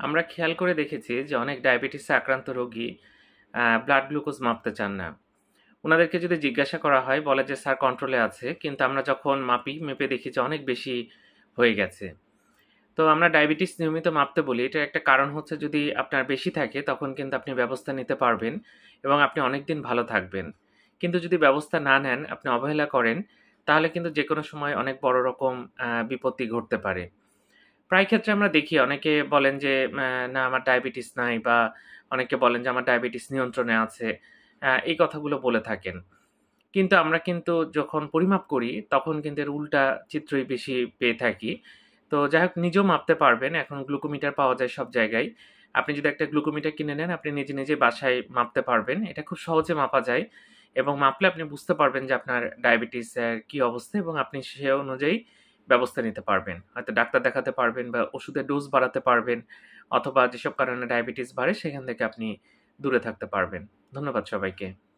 আমরা খেয়াল করে দেখেছি যে অনেক ডায়াবেটিসে আক্রান্ত রোগী ব্লাড গ্লুকোজ মাপতে চান না। উনাদেরকে যদি জিজ্ঞাসা করা হয় বলে যে, "স্যার কন্ট্রোলে আছে।" কিন্তু আমরা যখন মাপি, মেপে দেখি যে অনেক বেশি হয়ে গেছে। তো আমরা ডায়াবেটিস নিয়মিত মাপতে বলি। এটার একটা কারণ হচ্ছে যদি আপনার বেশি থাকে তখন কিন্তু আপনি ব্যবস্থা নিতে পারবেন এবং আপনি অনেকদিন ভালো থাকবেন। কিন্তু যদি ব্যবস্থা না নেন, আপনি অবহেলা করেন, তাহলে কিন্তু যেকোনো সময় অনেক বড় রকম বিপত্তি ঘটতে পারে। প্রায় ক্ষেত্রে আমরা দেখি অনেকে বলেন যে, "না আমার ডায়াবেটিস নাই" বা অনেকে বলেন যে, "আমার ডায়াবেটিস নিয়ন্ত্রণে আছে।" এই কথাগুলো বলে থাকেন। কিন্তু আমরা কিন্তু যখন পরিমাপ করি তখন কিন্তু এর উল্টা চিত্রই বেশি পেয়ে থাকি। তো যাই হোক নিজেও মাপতে পারবেন। এখন গ্লুকোমিটার পাওয়া যায় সব জায়গায়। আপনি যদি একটা গ্লুকোমিটার কিনে নেন আপনি নিজে, নিজে বাসায় মাপতে পারবেন। এটা খুব সহজে মাপা যায় এবং মাপলে আপনি বুঝতে পারবেন যে আপনার ডায়াবেটিস এর কি অবস্থা এবং আপনি সে অনুযায়ী ব্যবস্থা নিতে পারবেন। হয়তো ডাক্তার দেখাতে পারবেন বা ওষুধের ডোজ বাড়াতে পারবেন অথবা যেসব কারণে ডায়াবেটিস বাড়ে সেখান থেকে আপনি দূরে থাকতে পারবেন। ধন্যবাদ সবাইকে।